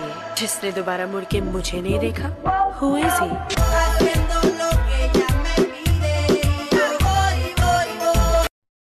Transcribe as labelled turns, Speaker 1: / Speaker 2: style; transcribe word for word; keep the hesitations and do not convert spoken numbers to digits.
Speaker 1: ये जिसने दोबारा मुड़ के मुझे नहीं देखा? Who is he?